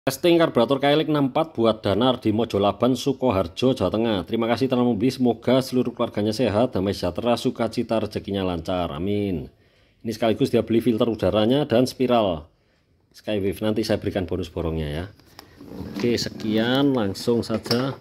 Testing karburator KLX 64 buat Danar di Mojolaban, Sukoharjo, Jawa Tengah. Terima kasih telah membeli. Semoga seluruh keluarganya sehat, damai sejahtera, sukacita, rezekinya lancar. Amin. Ini sekaligus dia beli filter udaranya dan spiral Skywave. Nanti saya berikan bonus borongnya ya. Oke, sekian, langsung saja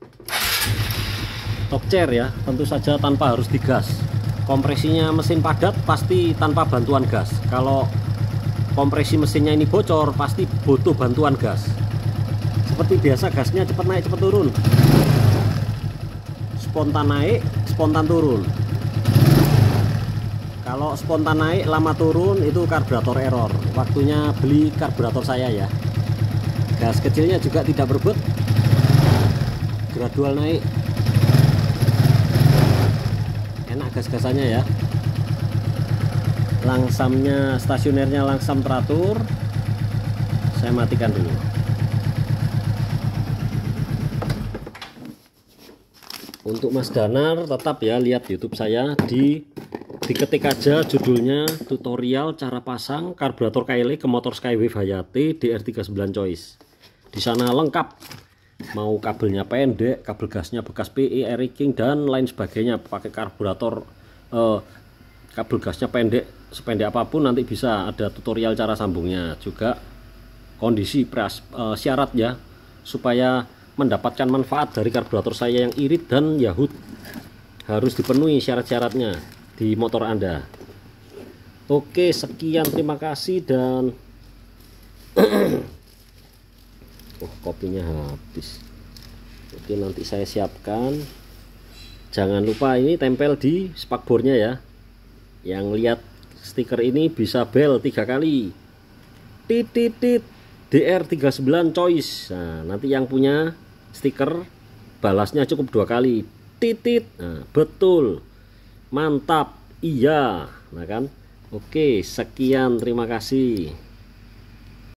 top chair ya. Tentu saja tanpa harus digas. Kompresinya mesin padat pasti tanpa bantuan gas. Kalau kompresi mesinnya ini bocor, pasti butuh bantuan gas. Seperti biasa, gasnya cepat naik cepat turun, spontan naik spontan turun. Kalau spontan naik lama turun itu karburator error. Waktunya beli karburator saya ya. Gas kecilnya juga tidak berebut, gradual naik, enak gas-gasannya ya. Langsamnya, stasionernya langsam teratur. Saya matikan dulu. Untuk Mas Danar tetap ya lihat YouTube saya, diketik aja judulnya tutorial cara pasang karburator KLX ke motor Skywave Hayate DR39 Choice. Di sana lengkap, mau kabelnya pendek, kabel gasnya bekas PE, Air King dan lain sebagainya. Pakai karburator kabel gasnya pendek, sependek apapun nanti bisa ada tutorial cara sambungnya, juga kondisi syarat ya, supaya mendapatkan manfaat dari karburator saya yang irit dan Yahud. Harus dipenuhi syarat-syaratnya di motor Anda. Oke, sekian, terima kasih dan kopinya habis. Oke, nanti saya siapkan. Jangan lupa ini tempel di spakbornya ya. Yang lihat stiker ini bisa bel 3 kali. Titit DR39 Choice. Nah, nanti yang punya stiker balasnya cukup 2 kali. Titit. Nah, betul. Mantap. Iya. Nah kan. Oke, sekian, terima kasih.